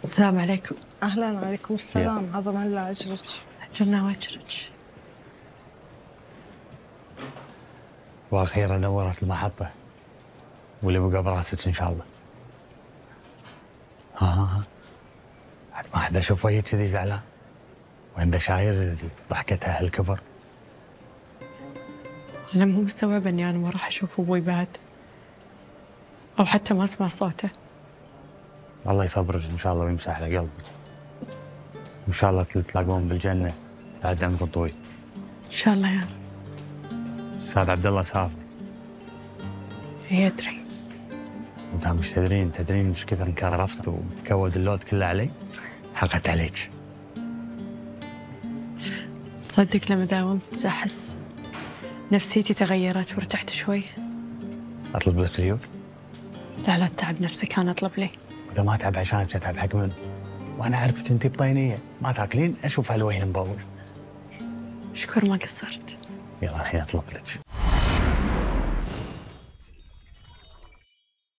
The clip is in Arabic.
السلام عليكم. أهلا، وعليكم السلام. عظم الله أجرك. أجرنا وأجرك. واخيرا نورت المحطة واللي بقى براسك ان شاء الله. ها عاد ما حد اشوف وجهك كذي زعلان وين شاير ضحكتها هالكبر. أنا مو مستوعبة إني أنا ما راح أشوف أبوي بعد، أو حتى ما أسمع صوته. الله يصبرك ان شاء الله ويمسح له قلبك. ان شاء الله تلاقون بالجنة بعد عمر طويل. إن شاء الله يا رب. استاذ عبد الله سافر. هي أدري. انت مش تدرين ايش كثر انكرفت وتكود اللود كله علي؟ حقت عليك. تصدق لما داومت أحس نفسيتي تغيرت وارتحت شوي. اطلب لك ريوق؟ لا تتعب نفسك، أنا أطلب لي. واذا ما اتعب عشانك اتعب حق من؟ وانا اعرفك انت بطينيه ما تاكلين اشوف هالوجه مبوز. شكر ما قصرت. يلا الحين اطلب لك.